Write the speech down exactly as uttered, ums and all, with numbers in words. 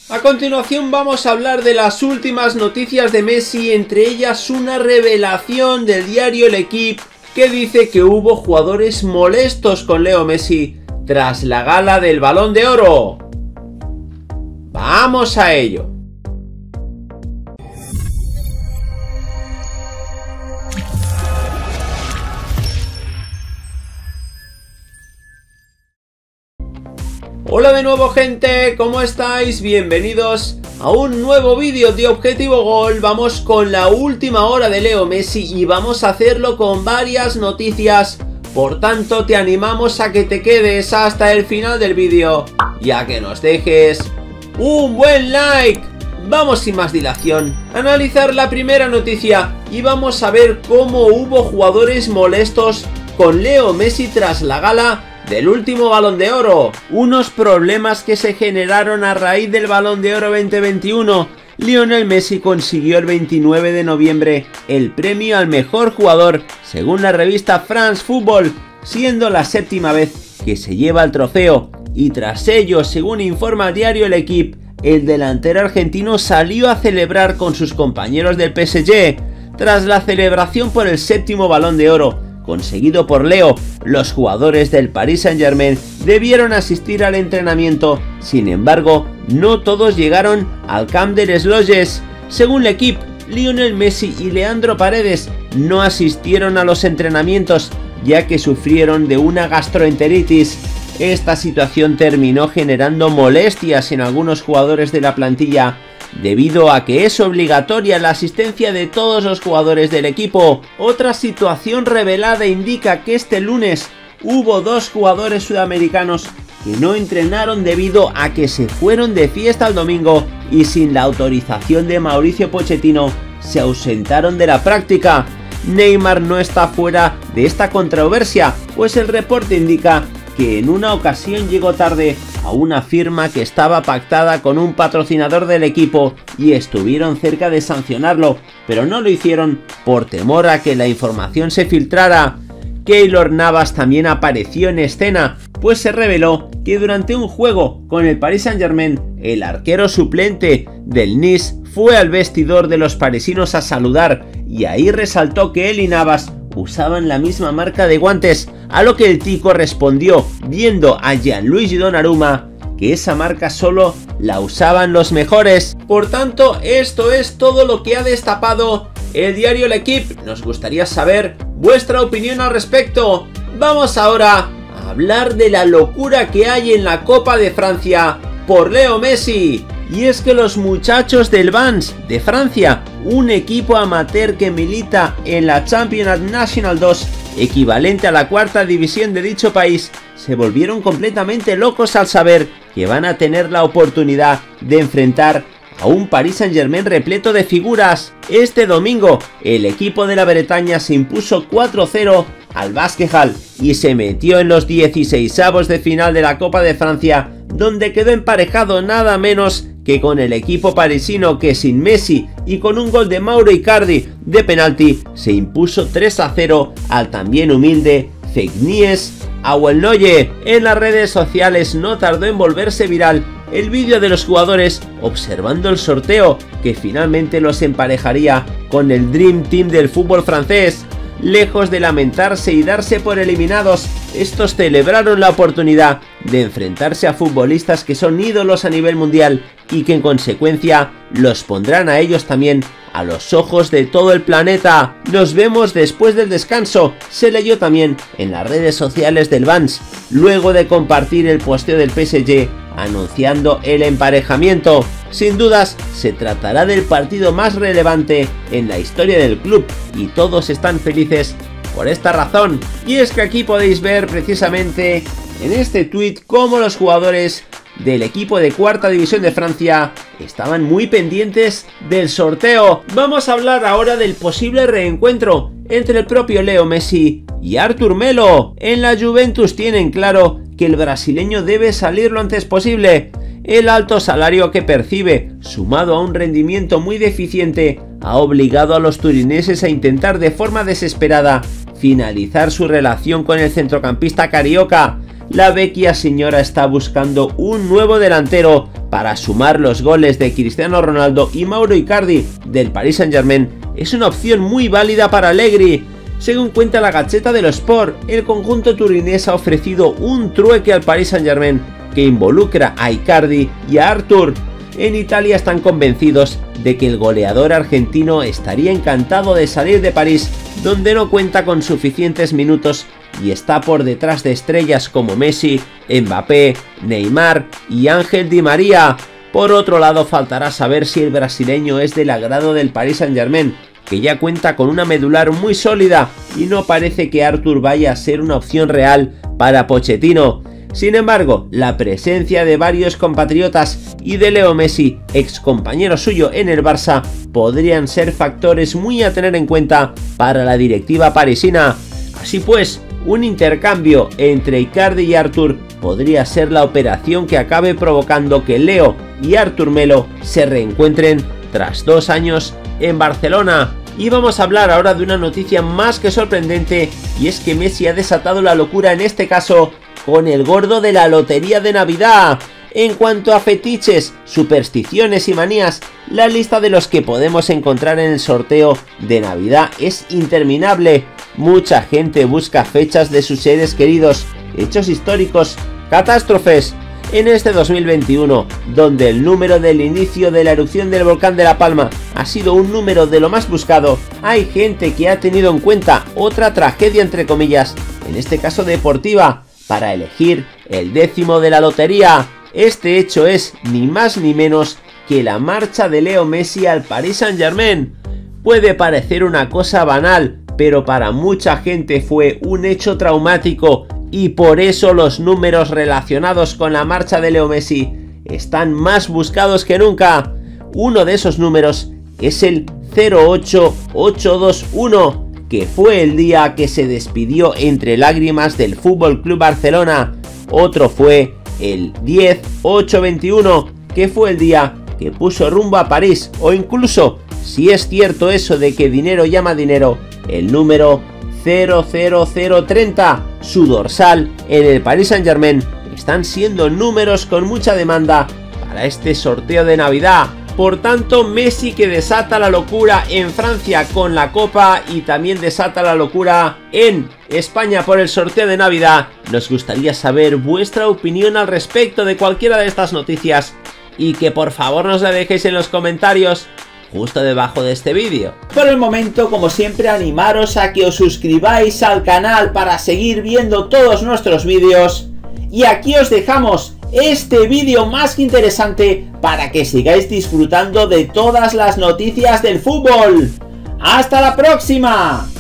A continuación vamos a hablar de las últimas noticias de Messi, entre ellas una revelación del diario L'Équipe que dice que hubo jugadores molestos con Leo Messi tras la gala del Balón de Oro. ¡Vamos a ello! Hola de nuevo, gente, ¿cómo estáis? Bienvenidos a un nuevo vídeo de Objetivo Gol. Vamos con la última hora de Leo Messi y vamos a hacerlo con varias noticias. Por tanto, te animamos a que te quedes hasta el final del vídeo y a que nos dejes un buen like. Vamos sin más dilación a analizar la primera noticia y vamos a ver cómo hubo jugadores molestos con Leo Messi tras la gala del último Balón de Oro. Unos problemas que se generaron a raíz del Balón de Oro veinte veintiuno. Lionel Messi consiguió el veintinueve de noviembre el premio al mejor jugador según la revista France Football, siendo la séptima vez que se lleva el trofeo, y tras ello, según informa el diario L'Équipe, el delantero argentino salió a celebrar con sus compañeros del P S G. Tras la celebración por el séptimo Balón de Oro conseguido por Leo, los jugadores del Paris Saint-Germain debieron asistir al entrenamiento. Sin embargo, no todos llegaron al Camp des Logis. Según L'Équipe, Lionel Messi y Leandro Paredes no asistieron a los entrenamientos ya que sufrieron de una gastroenteritis. Esta situación terminó generando molestias en algunos jugadores de la plantilla, debido a que es obligatoria la asistencia de todos los jugadores del equipo. Otra situación revelada indica que este lunes hubo dos jugadores sudamericanos que no entrenaron debido a que se fueron de fiesta el domingo y sin la autorización de Mauricio Pochettino se ausentaron de la práctica. Neymar no está fuera de esta controversia, pues el reporte indica que en una ocasión llegó tarde a una firma que estaba pactada con un patrocinador del equipo y estuvieron cerca de sancionarlo, pero no lo hicieron por temor a que la información se filtrara. Keylor Navas también apareció en escena, pues se reveló que durante un juego con el Paris Saint-Germain, el arquero suplente del Nice fue al vestidor de los parisinos a saludar, y ahí resaltó que él y Navas usaban la misma marca de guantes, a lo que el tico respondió, viendo a Gianluigi Donnarumma, que esa marca solo la usaban los mejores. Por tanto, esto es todo lo que ha destapado el diario L'Équipe. Nos gustaría saber vuestra opinión al respecto. Vamos ahora a hablar de la locura que hay en la Copa de Francia por Leo Messi. Y es que los muchachos del Vannes de Francia, un equipo amateur que milita en la Championnat National dos, equivalente a la cuarta división de dicho país, se volvieron completamente locos al saber que van a tener la oportunidad de enfrentar a un Paris Saint-Germain repleto de figuras. Este domingo, el equipo de la Bretaña se impuso cuatro cero al Basque Hall y se metió en los dieciseisavos de final de la Copa de Francia, donde quedó emparejado nada menos que con el equipo parisino, que sin Messi y con un gol de Mauro Icardi de penalti se impuso tres a cero al también humilde Feknies Awelnoye. En las redes sociales no tardó en volverse viral el vídeo de los jugadores observando el sorteo que finalmente los emparejaría con el Dream Team del fútbol francés. Lejos de lamentarse y darse por eliminados, estos celebraron la oportunidad de enfrentarse a futbolistas que son ídolos a nivel mundial y que en consecuencia los pondrán a ellos también a los ojos de todo el planeta. Nos vemos después del descanso, se leyó también en las redes sociales del Vannes, luego de compartir el posteo del P S G anunciando el emparejamiento. Sin dudas, se tratará del partido más relevante en la historia del club y todos están felices por esta razón. Y es que aquí podéis ver precisamente en este tweet cómo los jugadores del equipo de cuarta división de Francia estaban muy pendientes del sorteo. Vamos a hablar ahora del posible reencuentro entre el propio Leo Messi y Artur Melo. En la Juventus tienen claro que el brasileño debe salir lo antes posible. El alto salario que percibe, sumado a un rendimiento muy deficiente, ha obligado a los turineses a intentar de forma desesperada finalizar su relación con el centrocampista carioca. la vecchia señora está buscando un nuevo delantero para sumar los goles de Cristiano Ronaldo, y Mauro Icardi del Paris Saint-Germain es una opción muy válida para Allegri. Según cuenta la Gazzetta dello Sport, el conjunto turinés ha ofrecido un trueque al Paris Saint-Germain que involucra a Icardi y a Arthur. En Italia están convencidos de que el goleador argentino estaría encantado de salir de París, donde no cuenta con suficientes minutos y está por detrás de estrellas como Messi, Mbappé, Neymar y Ángel Di María. Por otro lado, faltará saber si el brasileño es del agrado del Paris Saint-Germain, que ya cuenta con una medular muy sólida, y no parece que Arthur vaya a ser una opción real para Pochettino. Sin embargo, la presencia de varios compatriotas y de Leo Messi, ex compañero suyo en el Barça, podrían ser factores muy a tener en cuenta para la directiva parisina. Así pues, un intercambio entre Icardi y Arthur podría ser la operación que acabe provocando que Leo y Arthur Melo se reencuentren tras dos años en Barcelona. Y vamos a hablar ahora de una noticia más que sorprendente, y es que Messi ha desatado la locura, en este caso con el gordo de la lotería de Navidad. En cuanto a fetiches, supersticiones y manías, la lista de los que podemos encontrar en el sorteo de Navidad es interminable. Mucha gente busca fechas de sus seres queridos, hechos históricos, catástrofes. En este dos mil veintiuno, donde el número del inicio de la erupción del volcán de La Palma ha sido un número de lo más buscado, hay gente que ha tenido en cuenta otra tragedia entre comillas, en este caso deportiva, para elegir el décimo de la lotería. Este hecho es ni más ni menos que la marcha de Leo Messi al Paris Saint-Germain. Puede parecer una cosa banal, pero para mucha gente fue un hecho traumático, y por eso los números relacionados con la marcha de Leo Messi están más buscados que nunca. Uno de esos números es el cero ocho ocho dos uno, que fue el día que se despidió entre lágrimas del F C Barcelona. Otro fue el diez ocho veintiuno, que fue el día que puso rumbo a París. O incluso, si es cierto eso de que dinero llama dinero, el número cero cero cero treinta, su dorsal en el Paris Saint-Germain, están siendo números con mucha demanda para este sorteo de Navidad. Por tanto, Messi, que desata la locura en Francia con la Copa y también desata la locura en España por el sorteo de Navidad. Nos gustaría saber vuestra opinión al respecto de cualquiera de estas noticias, y que por favor nos la dejéis en los comentarios justo debajo de este vídeo. Por el momento, como siempre, animaros a que os suscribáis al canal para seguir viendo todos nuestros vídeos, y aquí os dejamos este vídeo más que interesante para que sigáis disfrutando de todas las noticias del fútbol. ¡Hasta la próxima!